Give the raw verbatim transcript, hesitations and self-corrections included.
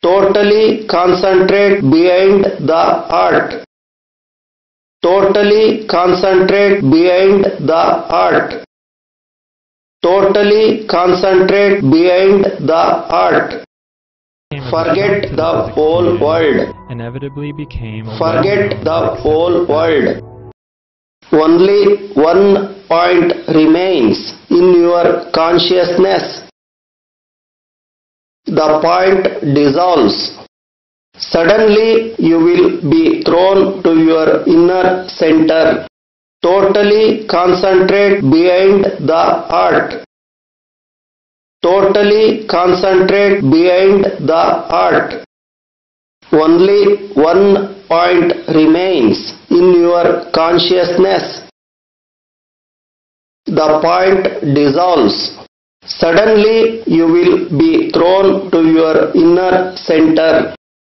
Totally concentrate behind the art. Totally concentrate behind the art. Totally concentrate behind the art. Forget the whole world. Inevitably became a Forget the well-known whole success. world. Only one point remains in your consciousness. The point dissolves. Suddenly you will be thrown to your inner center. Totally concentrate behind the art. Totally concentrate behind the art. Only one point remains in your consciousness. The point dissolves. Suddenly you will be thrown to your inner center.